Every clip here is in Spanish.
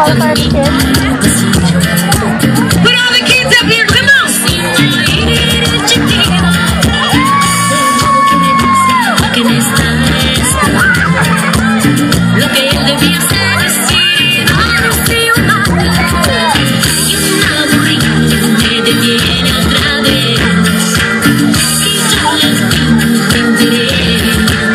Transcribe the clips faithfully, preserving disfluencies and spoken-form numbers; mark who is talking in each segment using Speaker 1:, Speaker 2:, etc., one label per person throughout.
Speaker 1: all the kids up here, come on. Lo que él debía hacer es decir, ahora sí o no. Y una aburrida me detiene otra vez. Y yo le digo interés.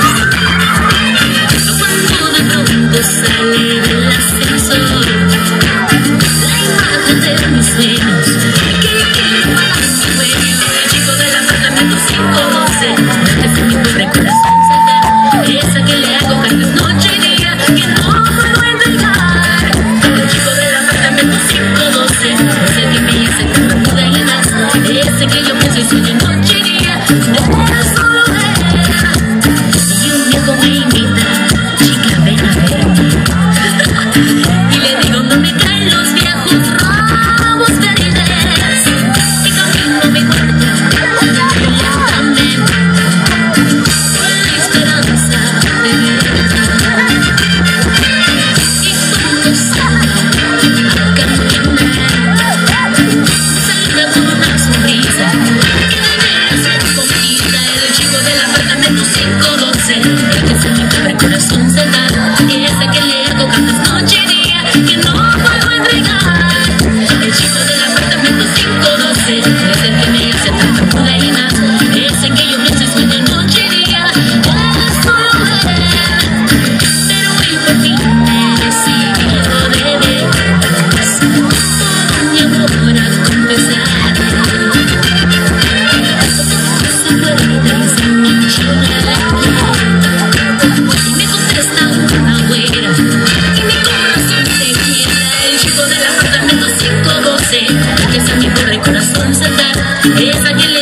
Speaker 1: Cuando de pronto sale del ascensor la imagen de mis sueños, que yo quiero para mi sueño. El chico del apartamento cinco doce, que fue mi pobre corazón saltar. Esa que le hago cartas noche y día, que no puedo entregar. El chico del apartamento cinco doce, ese que me hace tanta duda y demás. Ese que yo pienso y sueño noche y día, es solo él. Y un viejo me invita, chica ven a verme. Y le digo no me caen los viejos robos verdes. Y camino a mi cuarto, lentamente, con la esperanza de verte. Y cuando salgo a caminar, saluda con una sonrisa que de veras es comida. El chico del apartamento cinco doce, el que hace mi pobre corazón saltar. Ese que le hago cantas noche y día, que no puedo entregar. El chico del apartamento cinco doce, es el que me hace tanta duda y más. Ese que yo pienso y sueño noche y día, es solo él. Pero hoy por fin me decido de veras todo mi amor a confesar. Se puede desde mi chula y me contesta una güera y mi corazón se quiebra. El chico del apartamento cinco doce, que hace mi pobre corazón saltar. Esa que